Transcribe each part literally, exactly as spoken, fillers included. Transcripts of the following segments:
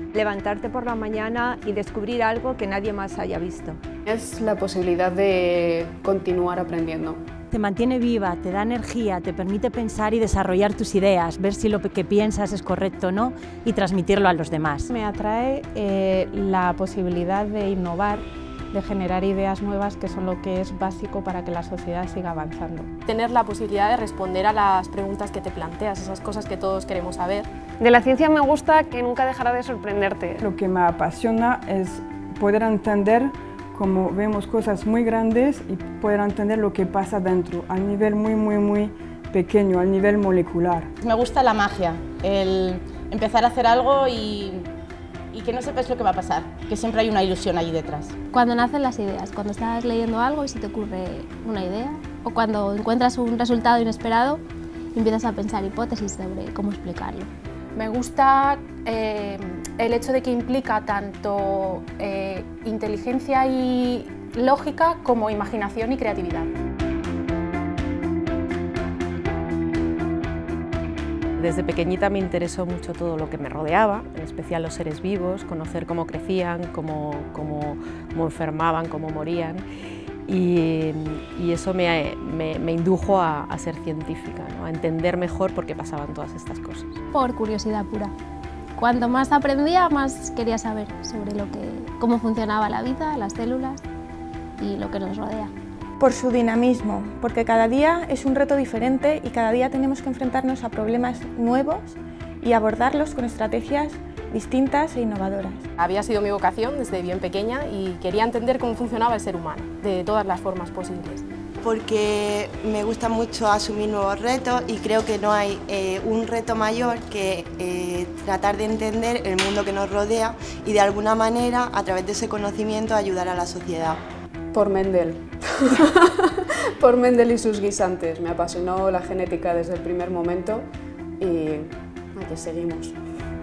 Levantarte por la mañana y descubrir algo que nadie más haya visto. Es la posibilidad de continuar aprendiendo. Te mantiene viva, te da energía, te permite pensar y desarrollar tus ideas, ver si lo que piensas es correcto o no y transmitirlo a los demás. Me atrae eh, la posibilidad de innovar, de generar ideas nuevas, que son lo que es básico para que la sociedad siga avanzando. Tener la posibilidad de responder a las preguntas que te planteas, esas cosas que todos queremos saber. De la ciencia me gusta que nunca dejará de sorprenderte. Lo que me apasiona es poder entender cómo vemos cosas muy grandes y poder entender lo que pasa dentro, a nivel muy, muy, muy pequeño, al nivel molecular. Me gusta la magia, el empezar a hacer algo y, y que no sepas lo que va a pasar, que siempre hay una ilusión allí detrás. Cuando nacen las ideas, cuando estás leyendo algo y se te ocurre una idea, o cuando encuentras un resultado inesperado y empiezas a pensar hipótesis sobre cómo explicarlo. Me gusta eh, el hecho de que implica tanto eh, inteligencia y lógica como imaginación y creatividad. Desde pequeñita me interesó mucho todo lo que me rodeaba, en especial los seres vivos, conocer cómo crecían, cómo, cómo, cómo enfermaban, cómo morían. Y, y eso me, me, me indujo a, a ser científica, ¿no? A entender mejor por qué pasaban todas estas cosas. Por curiosidad pura. Cuanto más aprendía, más quería saber sobre lo que, cómo funcionaba la vida, las células y lo que nos rodea. Por su dinamismo, porque cada día es un reto diferente y cada día tenemos que enfrentarnos a problemas nuevos y abordarlos con estrategias distintas e innovadoras. Había sido mi vocación desde bien pequeña y quería entender cómo funcionaba el ser humano, de todas las formas posibles. Porque me gusta mucho asumir nuevos retos y creo que no hay eh, un reto mayor que eh, tratar de entender el mundo que nos rodea y de alguna manera, a través de ese conocimiento, ayudar a la sociedad. Por Mendel. Por Mendel y sus guisantes. Me apasionó la genética desde el primer momento y aquí seguimos.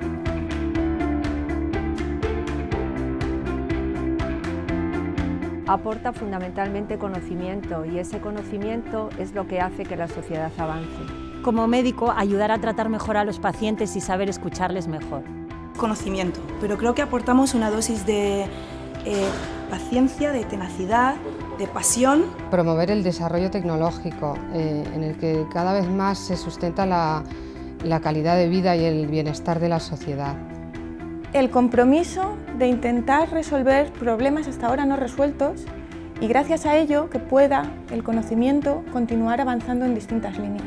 Aporta fundamentalmente conocimiento y ese conocimiento es lo que hace que la sociedad avance. Como médico, ayudar a tratar mejor a los pacientes y saber escucharles mejor. Conocimiento, pero creo que aportamos una dosis de eh, paciencia, de tenacidad, de pasión. Promover el desarrollo tecnológico, eh, en el que cada vez más se sustenta la, la calidad de vida y el bienestar de la sociedad. El compromiso de intentar resolver problemas hasta ahora no resueltos y gracias a ello que pueda el conocimiento continuar avanzando en distintas líneas.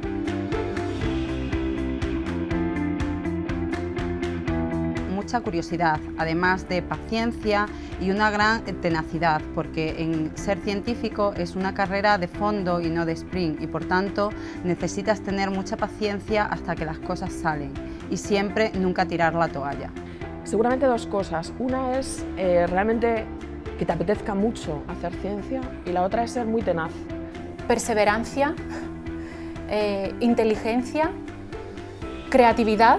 Mucha curiosidad, además de paciencia y una gran tenacidad, porque en ser científico es una carrera de fondo y no de sprint y por tanto necesitas tener mucha paciencia hasta que las cosas salen y siempre nunca tirar la toalla. Seguramente dos cosas. Una es eh, realmente que te apetezca mucho hacer ciencia y la otra es ser muy tenaz. Perseverancia, eh, inteligencia, creatividad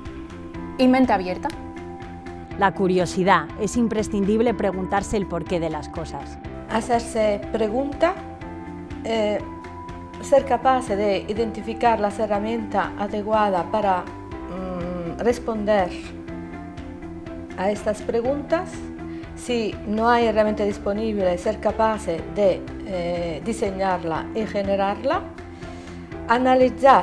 y mente abierta. La curiosidad. Es imprescindible preguntarse el porqué de las cosas. Hacerse preguntas, eh, ser capaz de identificar las herramientas adecuadas para mm, responder a estas preguntas. Si no hay herramienta disponible, ser capaz de eh, diseñarla y generarla. Analizar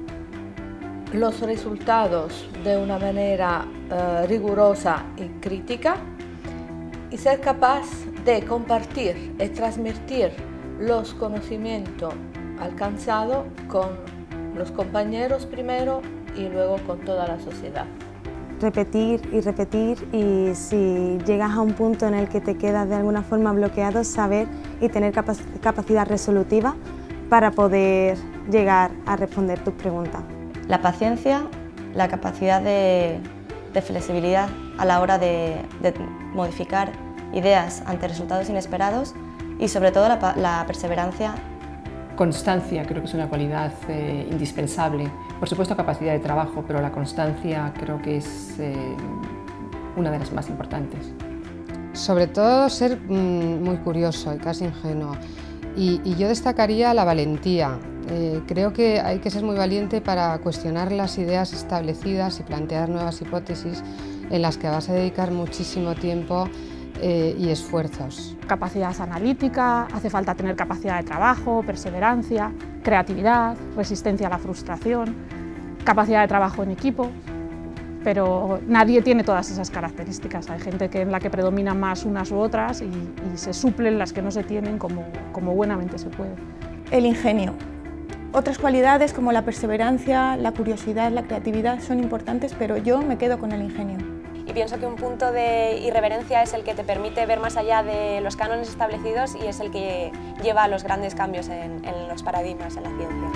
los resultados de una manera eh, rigurosa y crítica y ser capaz de compartir y transmitir los conocimientos alcanzados con los compañeros primero y luego con toda la sociedad. Repetir y repetir y si llegas a un punto en el que te quedas de alguna forma bloqueado, saber y tener capac- capacidad resolutiva para poder llegar a responder tus preguntas. La paciencia, la capacidad de, de flexibilidad a la hora de, de modificar ideas ante resultados inesperados y sobre todo la, la perseverancia. Constancia creo que es una cualidad eh, indispensable. Por supuesto capacidad de trabajo, pero la constancia creo que es eh, una de las más importantes. Sobre todo ser mmm, muy curioso y casi ingenuo. Y, y yo destacaría la valentía. Eh, creo que hay que ser muy valiente para cuestionar las ideas establecidas y plantear nuevas hipótesis en las que vas a dedicar muchísimo tiempo eh, y esfuerzos. Capacidad analítica, hace falta tener capacidad de trabajo, perseverancia, creatividad, resistencia a la frustración, capacidad de trabajo en equipo, pero nadie tiene todas esas características. Hay gente que en la que predominan más unas u otras y, y se suplen las que no se tienen como, como buenamente se puede. El ingenio. Otras cualidades como la perseverancia, la curiosidad, la creatividad son importantes, pero yo me quedo con el ingenio. Y pienso que un punto de irreverencia es el que te permite ver más allá de los cánones establecidos y es el que lleva a los grandes cambios en, en los paradigmas en la ciencia.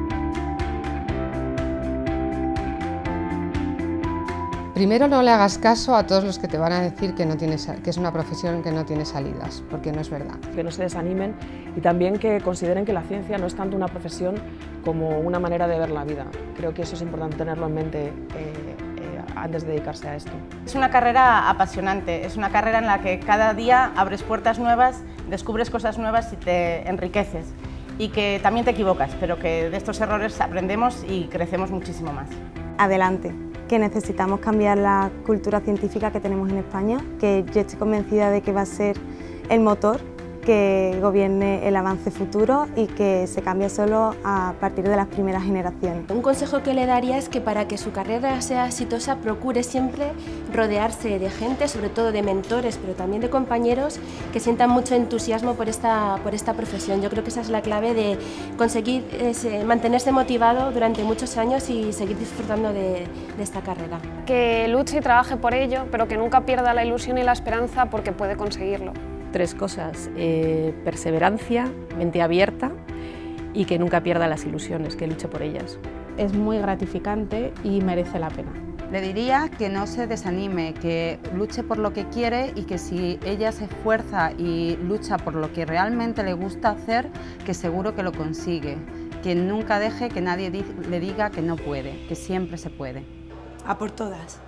Primero, no le hagas caso a todos los que te van a decir que, no tienes, que es una profesión que no tiene salidas, porque no es verdad. Que no se desanimen y también que consideren que la ciencia no es tanto una profesión como una manera de ver la vida. Creo que eso es importante tenerlo en mente eh, eh, antes de dedicarse a esto. Es una carrera apasionante, es una carrera en la que cada día abres puertas nuevas, descubres cosas nuevas y te enriqueces. Y que también te equivocas, pero que de estos errores aprendemos y crecemos muchísimo más. Adelante, que necesitamos cambiar la cultura científica que tenemos en España, que yo estoy convencida de que va a ser el motor que gobierne el avance futuro y que se cambie solo a partir de las primeras generaciones. Un consejo que le daría es que para que su carrera sea exitosa procure siempre rodearse de gente, sobre todo de mentores, pero también de compañeros que sientan mucho entusiasmo por esta, por esta profesión. Yo creo que esa es la clave de conseguir ese, mantenerse motivado durante muchos años y seguir disfrutando de, de esta carrera. Que luche y trabaje por ello, pero que nunca pierda la ilusión y la esperanza porque puede conseguirlo. Tres cosas, eh, perseverancia, mente abierta y que nunca pierda las ilusiones, que luche por ellas. Es muy gratificante y merece la pena. Le diría que no se desanime, que luche por lo que quiere y que si ella se esfuerza y lucha por lo que realmente le gusta hacer, que seguro que lo consigue. Que nunca deje que nadie le diga que no puede, que siempre se puede. A por todas.